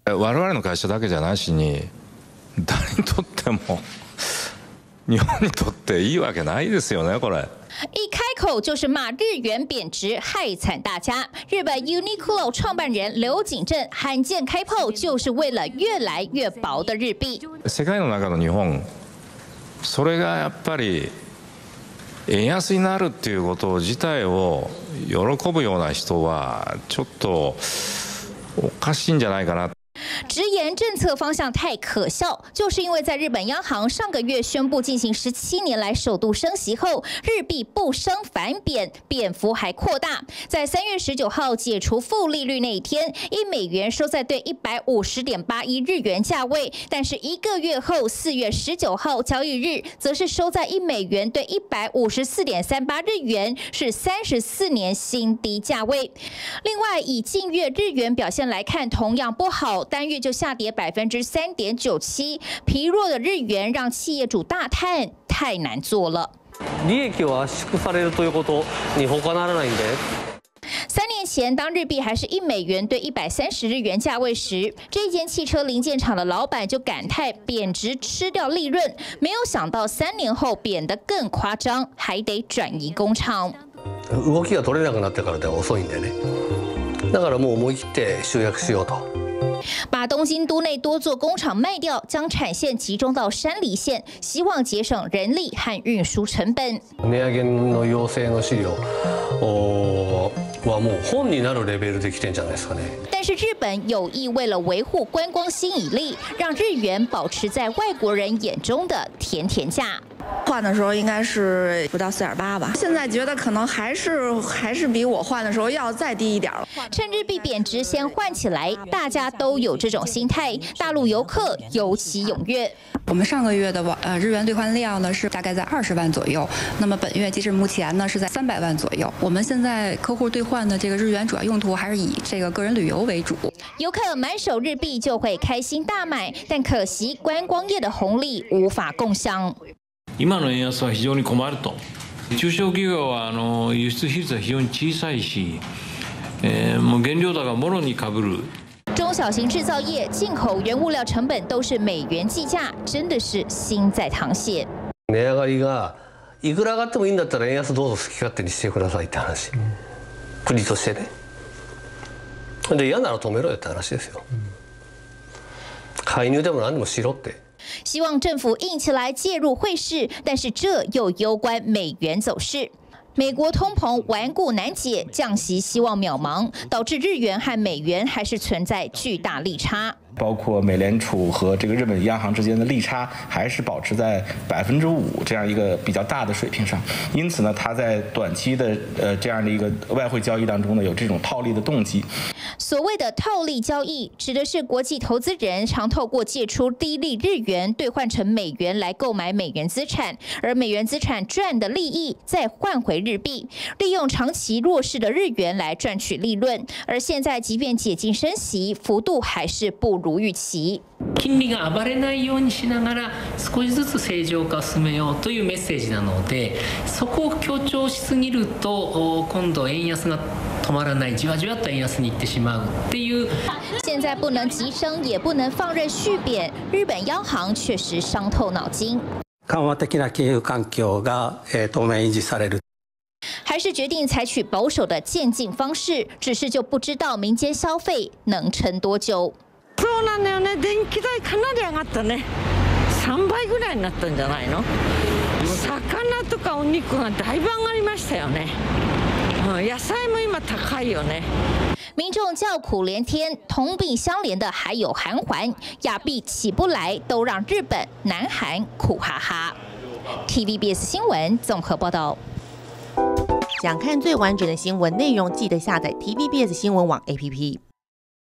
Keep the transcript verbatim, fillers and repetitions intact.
我々の会社だけじゃなしに、誰にとっても日本にとっていいわけないですよね、これ。 一开口就是骂日元贬值，害惨大家。日本 Uniqlo 创办人刘景正罕见开炮，就是为了越来越薄的日币。 世界の中の日本、それがやっぱり円安になるっていうこと自体を喜ぶような人はちょっとおかしいんじゃないかな。 直言政策方向太可笑，就是因为在日本央行上个月宣布进行十七年来首度升息后，日币不升反贬，贬幅还扩大。在三月十九号解除负利率那一天，一美元收在对一百五十点八一日元价位，但是一个月后四月十九号交易日，则是收在一美元对一百五十四点三八日元，是三十四年新低价位。另外，以近月日元表现来看，同样不好。单月就下跌百分之三点九七，疲弱的日元让企业主大叹太难做了。 利益は縮されるということ、日本化ならないんで。 三年前，当日币还是一美元兑一百三十日元价位时，这一间汽车零件厂的老板就感叹贬值吃掉利润，没有想到三年后贬得更夸张，还得转移工厂。 動きが取れなくなってからでは遅いんでね。だからもう思い切って集約しようと。 把东京都内多座工厂卖掉，将产线集中到山梨县，希望节省人力和运输成本。 値上げの要請の資料はもう本になるレベルで来てんじゃないですかね。 但是日本有意为了维护观光吸引力，让日元保持在外国人眼中的甜甜价。 换的时候应该是不到四点八吧，现在觉得可能还是还是比我换的时候要再低一点了。 趁日币贬值先换起来，大家都有这种心态，大陆游客尤其踊跃。 我们上个月的呃日元兑换量呢是大概在二十万左右，那么本月截至目前呢是在三百万左右。我们现在客户兑换的这个日元主要用途还是以这个个人旅游为主。 游客满手日币就会开心大买，但可惜观光业的红利无法共享。 今の円安は非常に困ると。中小企業はあの輸出比率は非常に小さいし、えー、もう原料高がもろにかぶる。 中小型制造業、進口原物料成本都是美元計價，真的是心在淌血。 値上がりがいくら上がってもいいんだったら円安どうぞ好き勝手にしてくださいって話。国としてね。で嫌なら止めろよって話ですよ。介入でも何でもしろって。 希望政府硬起来介入汇市，但是这又攸关美元走势。美国通膨顽固难解，降息希望渺茫，导致日元和美元还是存在巨大利差。 包括美联储和这个日本央行之间的利差还是保持在百分之五这样一个比较大的水平上，因此呢，它在短期的呃这样的一个外汇交易当中呢，有这种套利的动机。 所谓的套利交易，指的是国际投资人常透过借出低利日元兑换成美元来购买美元资产，而美元资产赚的利益再换回日币，利用长期弱势的日元来赚取利润。而现在，即便解禁升息，幅度还是不如预期。 金利が暴れないようにしながら少しずつ正常化を進めようというメッセージなので、そこを強調しすぎると今度円安が止まらない、じわじわと円安に行ってしまうっていう。 现在不能急升，也不能放任续贬，日本央行确实伤透脑筋。 緩和的な金融環境が当面維持される。 还是决定采取保守的渐进方式，只是就不知道民间消费能撑多久。 そうなんだよね。電気代かなり上がったね。三倍ぐらいになったんじゃないの？魚とかお肉がだいぶ上がりましたよね。野菜も今高いよね。 民众叫苦连天，同病相怜的还有韩环，亚币起不来，都让日本、南韩苦哈哈。T V B S 新闻综合报道。 想看最完整的新闻内容，记得下载 T V B S 新闻网 A P P。